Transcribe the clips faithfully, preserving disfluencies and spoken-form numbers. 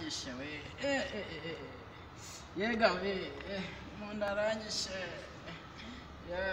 aranyishe we eh eh yega we munda aranyishe ya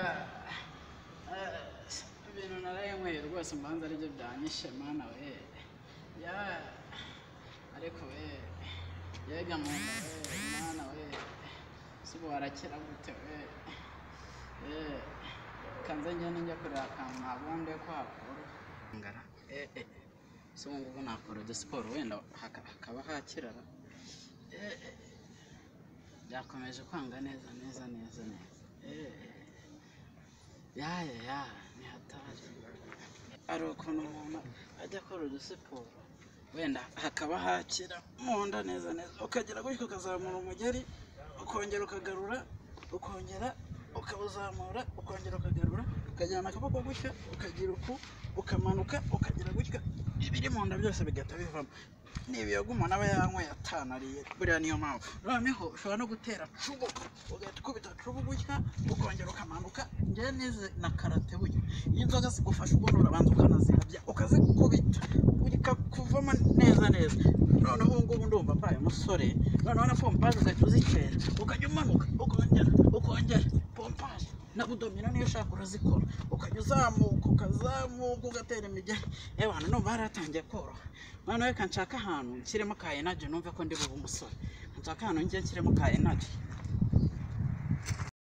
ibintu narayenyweye rwose mbanza ari byo byanyishe mana we ya ariko we yega munda we mana we sibo warakira gute we eh kanze njye njya kurira akantu nabonde ko hakora ngara eh eh so ngo nakora de sport wenda hakaba hakirara eh yakomeje kwanga neza neza neza neza eh ya ya ya ni hatari ari ukuntu umuntu ajya akora de sport wenda hakaba hakira munda neza neza ukagera gutyo ukazamura umugeri ukongera ukagarura ukongera ukabuzamura ukongera ukagarura ukajyana akaboko gutya ukagira uku ukamanuka ukagira gutya ibiri mu nda byose bigata bivamo nibiyoga umuntu aba yanyweye atanariye buriya niyo mpamvu noneho ushobora no gutera cubu ugahita ukubita cubu gutya ukongera ukamanuka njye nize na karate buryo iyo inzoga zigufasha ubundi urabanza ukanazihabya ukazikubita ukavamo neza neza noneho ubu ngubu ndumva mbaye umusore noneho na pompaje ugahita uzitera ukajya umanuka ukongera ukongera pompaje na budomino niyo ushaka urazikora ukajya uzamuka ukazamuka ugatera imigeri ewa numva haratangiye koroha noneho reka nshaka ahantu nshyiremo ka energy numve ko ndi bube umusore nshaka ahantu njye nshyiremo ka energy